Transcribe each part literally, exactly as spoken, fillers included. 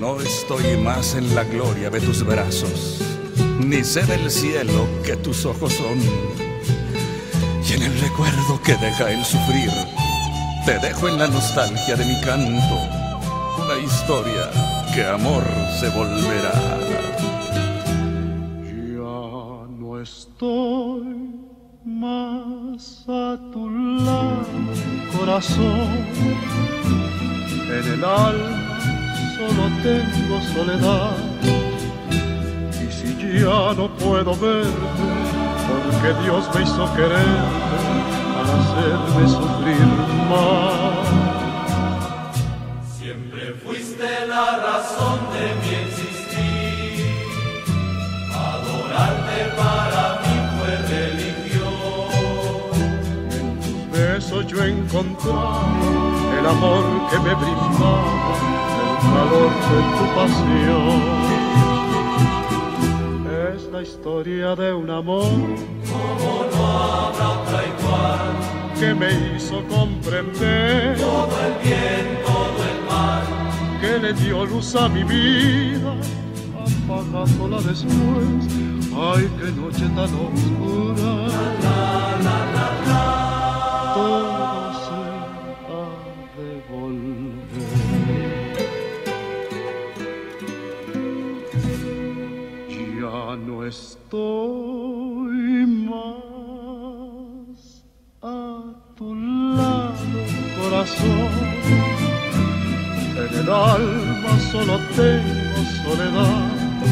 no estoy más en la gloria de tus brazos, ni sé del cielo que tus ojos son. Y en el recuerdo que deja el sufrir, te dejo en la nostalgia de mi canto una historia que amor se volverá. Ya no estoy más a tu lado, corazón. En el alma solo tengo soledad. Y si ya no puedo verte, porque Dios me hizo quererte para hacerme sufrir más. Siempre fuiste la razón de mi existir. Adorarte para mí fue religión. En tus besos yo encontraba el amor que me brindaba, el calor de tu pasión. Es la historia de un amor, como no habrá otra igual, que me hizo comprender todo el bien, todo el mal, que le dio luz a mi vida, apagándola después. Ay, qué noche tan oscura. la, la, la, la. Todo se ha de volver. Ya no estoy más a tu lado, corazón. En el alma solo tengo soledad.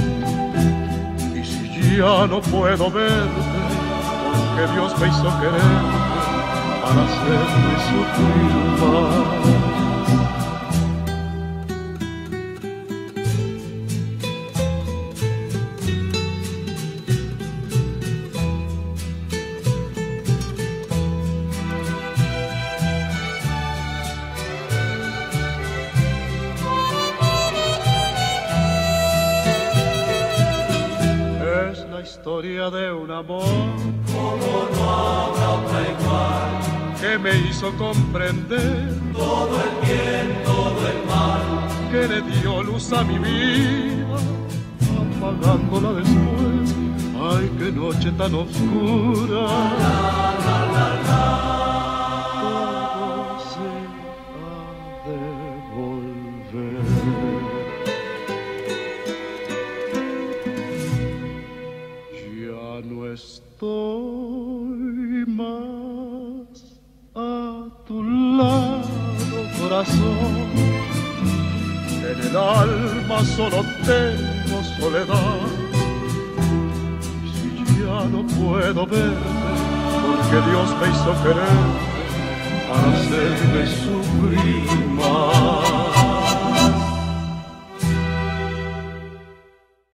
Y si ya no puedo verte, porque Dios me hizo quererte para hacerme sufrir más. Historia de un amor, como no habrá otra igual, que me hizo comprender todo el bien, todo el mal, que le dio luz a mi vida, apagándola después. Ay, qué noche tan oscura. la, la, la, la. Todo se ha de volver. No estoy más a tu lado, corazón. En el alma solo tengo soledad. Y si ya no puedo verte, porque Dios me hizo quererte para hacerme sufrir